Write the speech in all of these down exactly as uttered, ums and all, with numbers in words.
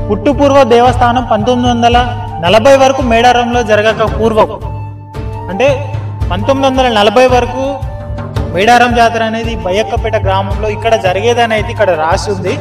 పుట్టుపూర్వ దేవస్థానం పంతొమ్మిది వందల నలభై వరకు మేడారంలో జరగక పూర్వం, అంటే పంతొమ్మిది వందల నలభై వరకు మేడారం జాతర అనేది బయ్యక్కపేట గ్రామంలో ఇక్కడ జరిగేదని అయితే ఇక్కడ రాసి ఉంది.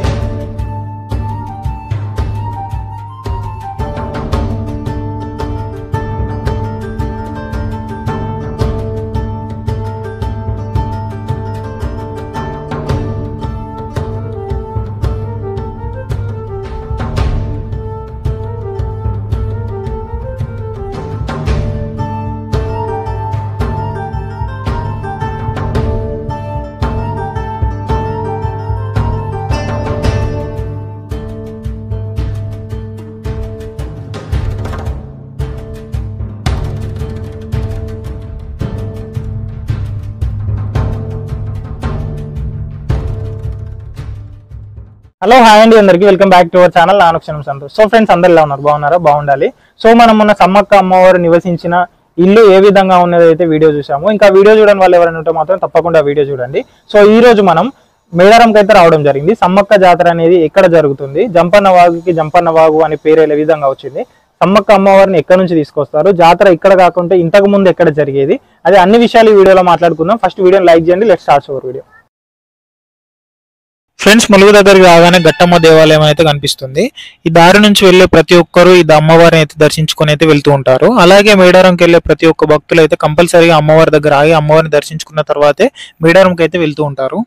హలో హాయ్ అండి, అందరికీ welcome back to our channel నానక్షణం సంతోష్. సో ఫ్రెండ్స్, అందరు ఎలా ఉన్నారు? బాగున్నారా? బాగుండాలి. సో మనం మొన్న సమ్మక్క అమ్మవారు నివసించిన ఇల్లు ఏ విధంగా ఉన్నది అయితే వీడియో చూసాము. ఇంకా వీడియో చూడని వాళ్ళు ఎవరైనా ఉంటే మాత్రం తప్పకుండా వీడియో చూడండి. సో ఈ రోజు మనం మేడారంకి అయితే రావడం జరిగింది. సమ్మక్క జాతర అనేది ఎక్కడ జరుగుతుంది, జంపన్న వాగుకి జంపన్న వాగు అనే పేరు ఏ విధంగా వచ్చింది, సమ్మక్క అమ్మవారిని ఎక్కడ నుంచి తీసుకొస్తారు, జాతర ఇక్కడ కాకుండా ఇంతకు ముందు ఎక్కడ జరిగేది, అదే అన్ని విషయాలు ఈ వీడియోలో మాట్లాడుకుందాం. ఫస్ట్ వీడియోని లైక్ చేయండి. Let's start our video. Friends, Mulugu దగ్గరికి రాగానే గట్టమ్మ దేవాలయం అయితే కనిపిస్తుంది. ఈ దారి నుంచి వెళ్లే ప్రతి ఒక్కరు ఈ అమ్మవారిని అయితే దర్శించుకొని అయితే వెళ్తూ ఉంటారు. అలాగే మేడారంకి వెళ్లే ప్రతి ఒక్క భక్తులు అయితే కంపల్సరీగా అమ్మవారి దగ్గర ఆగి అమ్మవారిని దర్శించుకున్న తర్వాతే మేడారంకి అయితే వెళ్తూ ఉంటారు.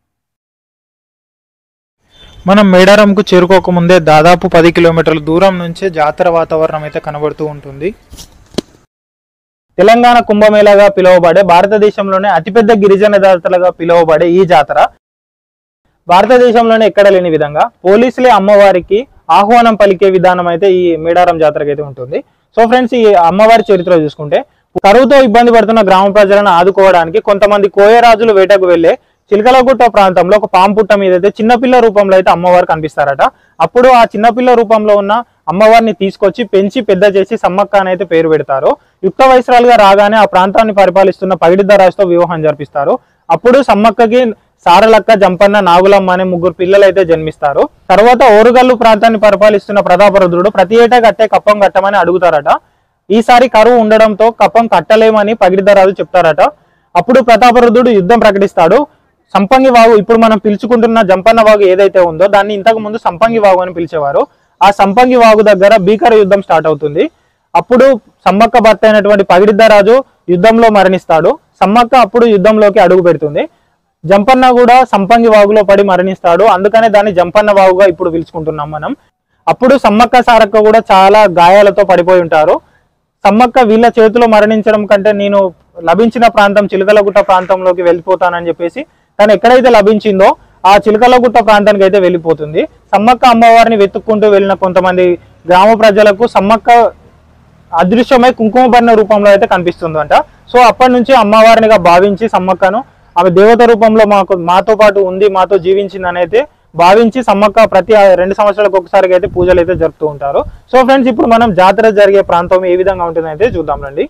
మనం మేడారంకు చేరుకోక ముందే దాదాపు పది కిలోమీటర్ల దూరం నుంచే జాతర వాతావరణం అయితే కనబడుతూ ఉంటుంది. తెలంగాణ కుంభమేళాగా పిలువబడే భారతదేశంలోనే అతిపెద్ద గిరిజన జాతరగా పిలువబడే ఈ జాతర భారతదేశంలోనే ఎక్కడ లేని విధంగా పోలీసులే అమ్మవారికి ఆహ్వానం పలికే విధానం అయితే ఈ మేడారం జాతరకి అయితే ఉంటుంది. సో ఫ్రెండ్స్, ఈ అమ్మవారి చరిత్ర చూసుకుంటే కరువుతో ఇబ్బంది పడుతున్న గ్రామ ప్రజలను ఆదుకోవడానికి కొంతమంది కోయరాజులు వేటకు వెళ్లే చిలకలగుట్ట ప్రాంతంలో ఒక పాము పుట్ట మీద అయితే చిన్నపిల్ల రూపంలో అయితే అమ్మవారు కనిపిస్తారట. అప్పుడు ఆ చిన్నపిల్ల రూపంలో ఉన్న అమ్మవారిని తీసుకొచ్చి పెంచి పెద్ద చేసి సమ్మక్క అని అయితే పేరు పెడతారు. యుక్త వయస్సురాలుగా రాగానే ఆ ప్రాంతాన్ని పరిపాలిస్తున్న పగిడిద్దరాజుతో వివాహం జరిపిస్తారు. అప్పుడు సమ్మక్కకి సారలక్క, జంపన్న, నాగులమ్మ అనే ముగ్గురు పిల్లలు అయితే జన్మిస్తారు. తర్వాత ఓరుగల్లు ప్రాంతాన్ని పరిపాలిస్తున్న ప్రతాపరుద్రుడు ప్రతి ఏటా కట్టే కప్పం కట్టమని అడుగుతారట. ఈసారి కరువు ఉండడంతో కప్పం కట్టలేమని పగిడిద్దరాజు చెప్తారట. అప్పుడు ప్రతాపరుద్రుడు యుద్ధం ప్రకటిస్తాడు. సంపంగి వాగు, ఇప్పుడు మనం పిలుచుకుంటున్న జంపన్న వాగు ఏదైతే ఉందో దాన్ని ఇంతకు ముందు సంపంగి వాగు అని పిలిచేవారు. ఆ సంపంగి వాగు దగ్గర భీకర యుద్ధం స్టార్ట్ అవుతుంది. అప్పుడు సమ్మక్క భర్త అయినటువంటి పగిడిద్దరాజు యుద్ధంలో మరణిస్తాడు. సమ్మక్క అప్పుడు యుద్ధంలోకి అడుగు పెడుతుంది. జంపన్న కూడా సంపంగి వాగులో పడి మరణిస్తాడు. అందుకనే దాన్ని జంపన్న వాగుగా ఇప్పుడు పిలుచుకుంటున్నాం మనం. అప్పుడు సమ్మక్క సారక్క కూడా చాలా గాయాలతో పడిపోయి ఉంటారు. సమ్మక్క వీళ్ళ చేతిలో మరణించడం కంటే నేను లభించిన ప్రాంతం చిలకలగుట్ట ప్రాంతంలోకి వెళ్ళిపోతానని చెప్పేసి తను ఎక్కడైతే లభించిందో ఆ చిలకలగుట్ట ప్రాంతానికి అయితే వెళ్ళిపోతుంది. సమ్మక్క అమ్మవారిని వెతుక్కుంటూ వెళ్ళిన కొంతమంది గ్రామ ప్రజలకు సమ్మక్క అదృశ్యమై కుంకుమ భరణ రూపంలో అయితే కనిపిస్తుందంట. సో అప్పటి నుంచి అమ్మవారినిగా భావించి సమ్మక్కను ఆమె దేవత రూపంలో మాకు మాతో పాటు ఉంది, మాతో జీవించిందని అయితే భావించి సమ్మక్క ప్రతి రెండు సంవత్సరాలకు ఒకసారిగా అయితే పూజలు అయితే జరుపుతూ ఉంటారు. సో ఫ్రెండ్స్, ఇప్పుడు మనం జాతర జరిగే ప్రాంతం ఏ విధంగా ఉంటుందని అయితే చూద్దాం రండి.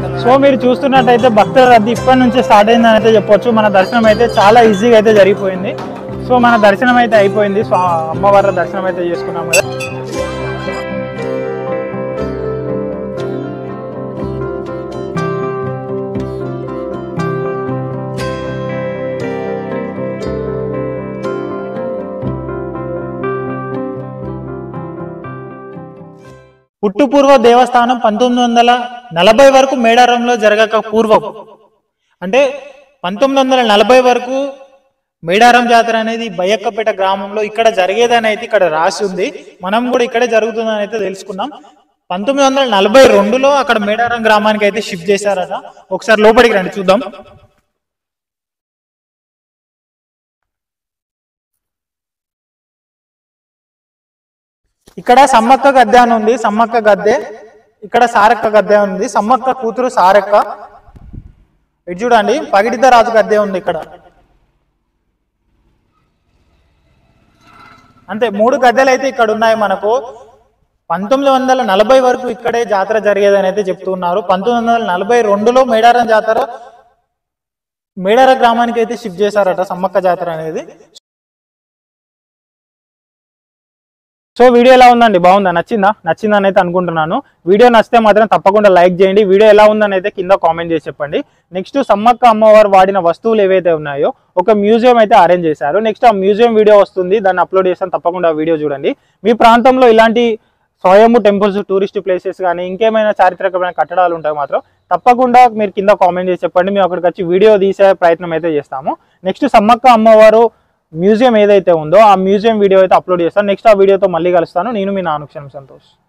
సో మీరు చూస్తున్నట్టయితే భక్తుల రద్దీ ఇప్పటి నుంచే స్టార్ట్ అయిందని అయితే చెప్పొచ్చు. మన దర్శనం అయితే చాలా ఈజీగా అయితే జరిగిపోయింది. సో మన దర్శనం అయితే అయిపోయింది. సో అమ్మవారి దర్శనం అయితే చేసుకున్నాం కదా. పుట్టుపూర్వ దేవస్థానం పంతొమ్మిది వందల నలభై వరకు మేడారంలో జరగక పూర్వం, అంటే పంతొమ్మిది వందల నలభై వరకు మేడారం జాతర అనేది బయ్యక్కపేట గ్రామంలో ఇక్కడ జరిగేదని అయితే ఇక్కడ రాసి ఉంది. మనం కూడా ఇక్కడే జరుగుతుందని అయితే తెలుసుకున్నాం. పంతొమ్మిది వందల నలభై రెండులో అక్కడ మేడారం గ్రామానికి అయితే షిఫ్ట్ చేశారట. ఒకసారి లోపలికి రండి చూద్దాం. ఇక్కడ సమ్మక్క గద్దె అని ఉంది. సమ్మక్క గద్దె, ఇక్కడ సారక్క గద్దె ఉంది. సమ్మక్క కూతురు సారక్క. ఇటు చూడండి, పగిడిత రాజు గద్దె ఉంది ఇక్కడ. అంతే, మూడు గద్దెలు అయితే ఇక్కడ ఉన్నాయి మనకు. పంతొమ్మిది వందల నలభై వరకు ఇక్కడే జాతర జరిగేదని అయితే చెప్తున్నారు. పంతొమ్మిది వందల నలభై రెండులో మేడారం జాతర మేడార గ్రామానికి అయితే షిఫ్ట్ చేశారట సమ్మక్క జాతర అనేది. సో వీడియో ఎలా ఉందండి? బాగుందా? నచ్చిందా? నచ్చిందని అయితే అనుకుంటున్నాను. వీడియో నచ్చితే మాత్రం తప్పకుండా లైక్ చేయండి. వీడియో ఎలా ఉందని అయితే కింద కామెంట్ చేసి చెప్పండి. నెక్స్ట్ సమ్మక్క అమ్మవారు వాడిన వస్తువులు ఏవైతే ఉన్నాయో ఒక మ్యూజియం అయితే అరేంజ్ చేశారు. నెక్స్ట్ ఆ మ్యూజియం వీడియో వస్తుంది, దాన్ని అప్లోడ్ చేస్తాను. తప్పకుండా ఆ వీడియో చూడండి. మీ ప్రాంతంలో ఇలాంటి స్వయంభూ టెంపుల్స్, టూరిస్ట్ ప్లేసెస్ కానీ ఇంకేమైనా చారిత్రకమైన కట్టడాలు ఉంటాయి మాత్రం తప్పకుండా మీరు కింద కామెంట్ చేసి చెప్పండి. మేము అక్కడికి వచ్చి వీడియో తీసే ప్రయత్నం అయితే చేస్తాము. నెక్స్ట్ సమ్మక్క అమ్మవారు మ్యూజియం ఏదైతే ఉందో ఆ మ్యూజియం వీడియో అయితే అప్లోడ్ చేస్తాను. నెక్స్ట్ ఆ వీడియోతో మళ్ళీ కలుస్తాను. నేను మీ నానుక్షణం సంతోష్.